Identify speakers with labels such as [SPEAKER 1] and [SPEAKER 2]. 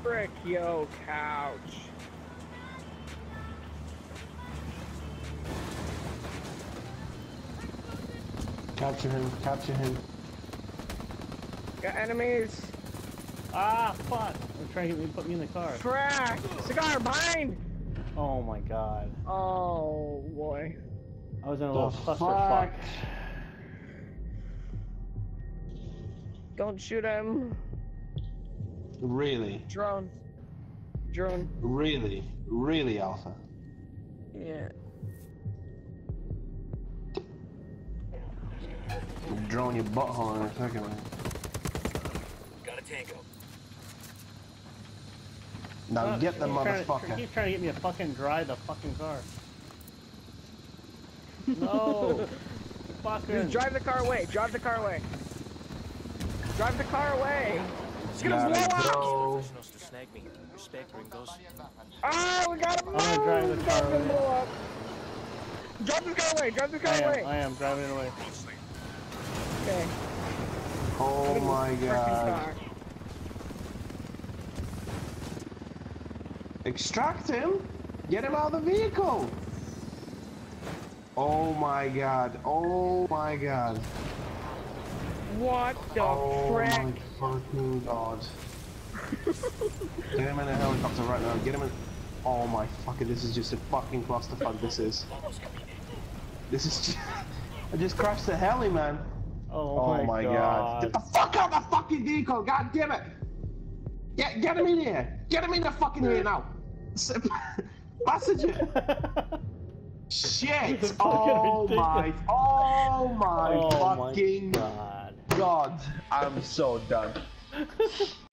[SPEAKER 1] Frick, yo, couch.
[SPEAKER 2] Capture him, capture him.
[SPEAKER 1] Got enemies.
[SPEAKER 3] Ah, fuck! They're trying to get me, put me in the car.
[SPEAKER 1] Frack! Cigar, behind!
[SPEAKER 3] Oh my god.
[SPEAKER 1] Oh, boy.
[SPEAKER 3] I was in a little clusterfuck.
[SPEAKER 1] Don't shoot him.
[SPEAKER 2] Really?
[SPEAKER 1] Drone. Drone.
[SPEAKER 2] Really? Really, Alpha?
[SPEAKER 1] Yeah.
[SPEAKER 2] Drone your butthole in a second, man.
[SPEAKER 4] Got a tango.
[SPEAKER 2] Now get the motherfucker.
[SPEAKER 3] He's trying to get me to fucking drive the fucking car. No! Fucking.
[SPEAKER 1] Just drive the car away. Drive the car away. Drive the car away. It's gonna blow up.
[SPEAKER 4] Professionals to snag me. Respect Ringos.
[SPEAKER 1] Ah, we got him.
[SPEAKER 3] I'm gonna drive the car away.
[SPEAKER 1] Blow up. Drive this car away. Drive this car away.
[SPEAKER 3] I am driving it away.
[SPEAKER 1] Okay.
[SPEAKER 2] Oh my god. Extract him? Get him out of the vehicle! Oh my god. Oh my god.
[SPEAKER 1] What the frick?
[SPEAKER 2] Oh my fucking god. Get him in a helicopter right now. Get him in. Oh my fucking. This is just a fucking clusterfuck. This is. This is just. I just crashed the heli, man.
[SPEAKER 3] Oh my god.
[SPEAKER 2] Get the fuck out of the fucking vehicle. God damn it. Get him in here. Get him in the fucking here now. Passenger. Shit. Oh my fucking god. I'm so done.